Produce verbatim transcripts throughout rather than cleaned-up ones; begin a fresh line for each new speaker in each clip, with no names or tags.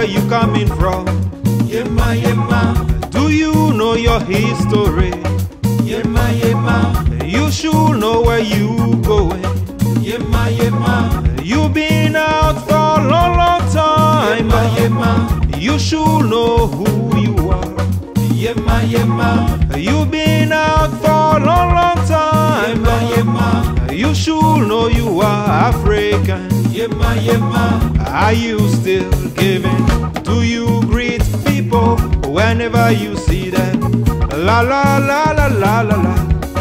where you coming from?
Yema, yema,
Do you know your history?
yema, yema,
You should know where you going.
yema, yema,
You been out for a long, long time.
yema, yema,
You should know who you are.
yema, yema,
You been out for a long, long time.
yema, yema,
You should know you are African.
yema, yema.
Are you still giving? Do you greet people whenever you see them? La la la la la la la.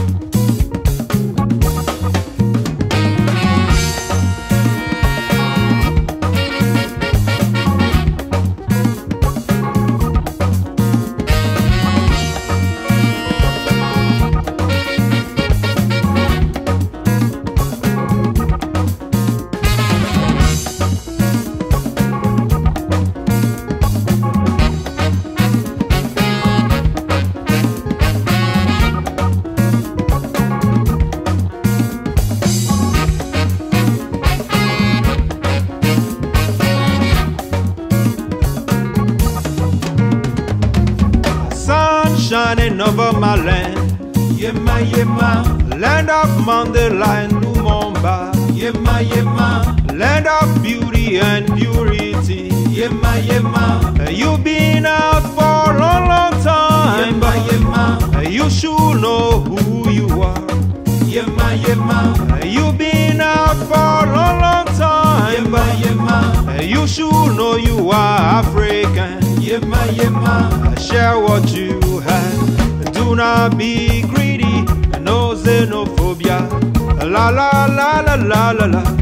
Shining over my land,
Yema, yema,
land of Mandela and Lumumba,
yema, yema,
land of beauty and purity.
yema, yema,
You've been out for a long, long time.
yema, yema,
You should know who you are.
yema, yema,
You've been out for a long, long time.
yema, yema,
You should know you are African.
yema, yema.
Share what you have. Do not be greedy. No xenophobia. La la la la la la la.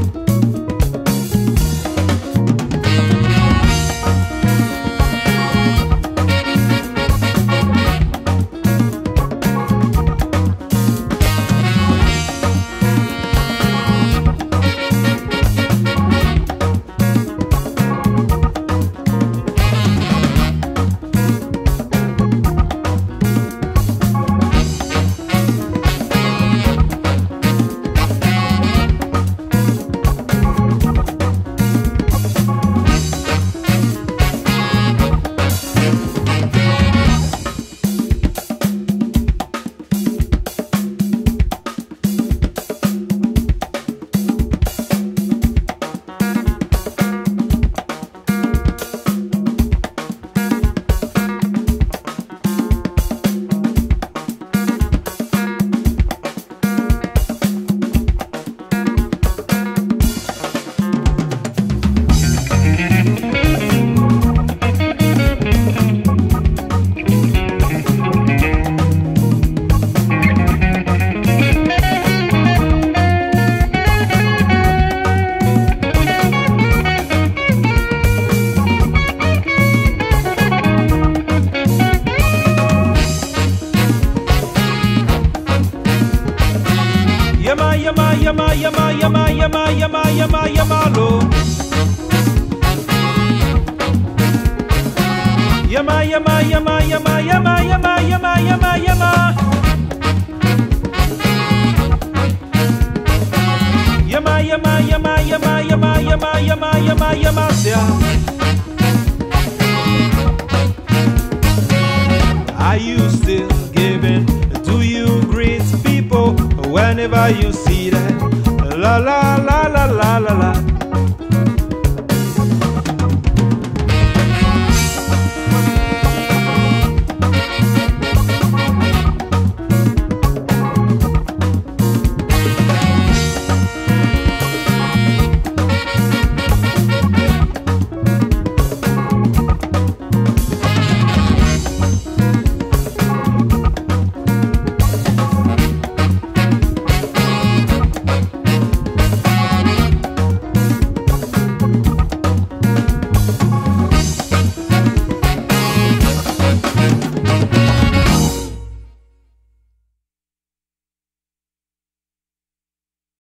Yama yama yama yama yama yama yama yama yama lo. Yama yama yama yama yama yama yama yama yama. Yama yama yama yama yama yama yama yama yama sia. Are you still giving? Do you greet people whenever you see them? La la la la la la la.